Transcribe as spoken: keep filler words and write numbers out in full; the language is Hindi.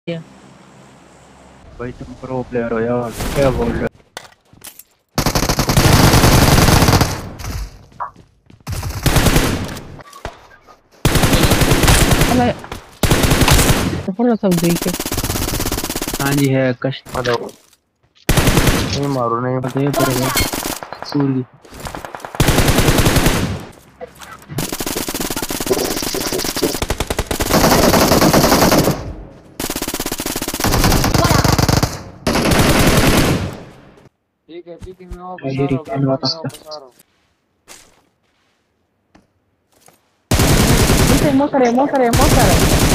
भाई तुम प्रो प्लेयर हो यार, क्या बोल रहे अबे थोड़ा सब देख के। हो? हाँ जी है कष्ट। हेलो, नहीं मारो नहीं। दे पड़ेगा सूर्य। ठीक है ठीक है, मैं वापस पहले आ रहा हूँ, रिटर्न मैं वापस कर। वापस आ रहा हूँ। Dice, mostra, mostra, mostra.